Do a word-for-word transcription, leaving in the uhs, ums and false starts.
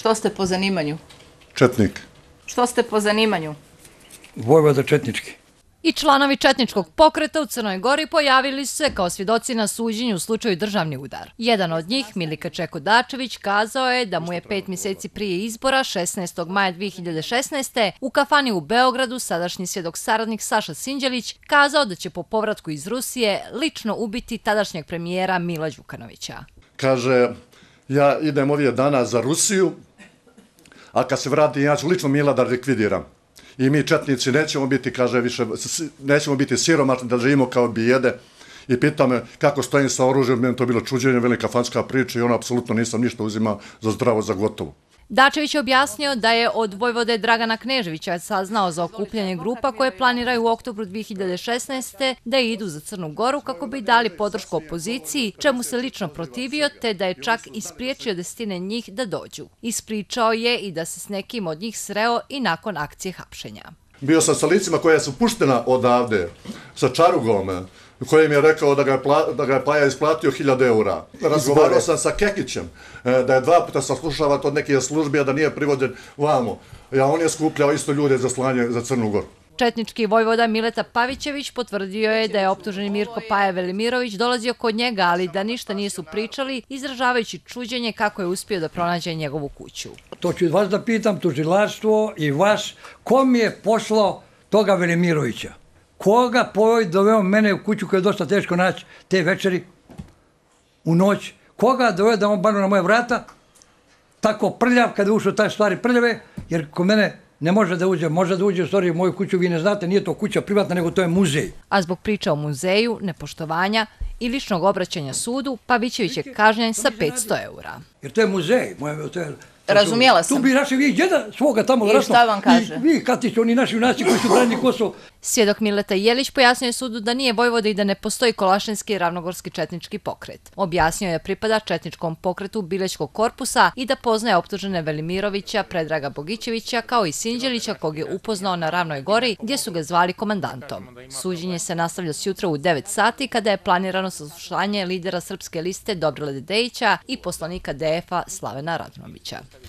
Što ste po zanimanju? Četnik. Što ste po zanimanju? Vojvoda četnički. I članovi četničkog pokreta u Crnoj Gori pojavili su se kao svjedoci na suđenju u slučaju državni udar. Jedan od njih, Milika Čeko Dačević, kazao je da mu je pet mjeseci prije izbora, šesnaestog maja dvije hiljade šesnaeste. u kafani u Beogradu sadašnji svjedok saradnik Saša Sinđelić kazao da će po povratku iz Rusije lično ubiti tadašnjeg premijera Mila Đukanovića. Kaže, ja idem ovih dana za Rusiju, a kad se vratim ja ću lično Mila da likvidiram. I mi četnici nećemo biti, kaže, više, nećemo biti siromašni da živimo kao bijede. I pita me kako stojim sa oružjem, meni to bilo čuđenje, velika fanska priča i ono apsolutno nisam ništa uzimao za zdravo, za gotovo. Dačević je objasnio da je od vojvode Dragana Kneževića saznao za okupljanje grupa koje planiraju u oktobru dvije hiljade šesnaeste. da idu za Crnu Goru kako bi dali podršku opoziciji, čemu se lično protivio, te da je čak ispriječio desetine njih da dođu. Ispričao je i da se s nekim od njih sreo i nakon akcije hapšenja. Bio sam sa licima koja su puštena odavde, sa Čarugom, koji mi je rekao da ga je, pla, da ga je Paja isplatio hiljadu eura. Razgovarao sam sa Kekićem, da je dva puta saslušavat od neke službe, a da nije privođen vamo. Ja, on je skupljao isto ljude za slanje za Crnu Goru. Četnički vojvoda Mileta Pavićević potvrdio je da je optuženi Mirko Paja Velimirović dolazio kod njega, ali da ništa nisu pričali, izražavajući čuđenje kako je uspio da pronađe njegovu kuću. To ću vas da pitam, tužilaštvo i vas, ko mi je poslao toga Velimirovića? Koga pojoj doveo mene u kuću koja je dosta teško naći te večeri, u noć? Koga doveo da on banu na moje vrata, tako prljav, kada je ušao taj stvari prljave, jer kod mene ne može da uđe, može da uđe u stvari u moju kuću, vi ne znate, nije to kuća privatna, nego to je muzej. A zbog priča o muzeju, nepoštovanja i ličnog obraćanja sudu, Pavićević je kažnjen sa petsto eura. Jer to je muzej, to je... Razumijela sam. Tu bi naši vi djeda svoga tamo rasno. I šta vam kaže? Vi, Katić, oni naši junaci koji su branili Kosovo. Svjedok Mileta Jelić pojasnio je sudu da nije vojvoda i da ne postoji Kolašinski i Ravnogorski četnički pokret. Objasnio je pripada četničkom pokretu Bilećkog korpusa i da poznaje optužene Velimirovića, Predraga Bogićevića, kao i Sinđelića, kog je upoznao na Ravnoj Gori, gdje su ga zvali komandantom. Suđenje se nastavlja sjutra u devet sati, kada je planirano saslušanje lidera Srpske liste Dobrila Dedejića i poslanika D F-a Slavena Radnovića.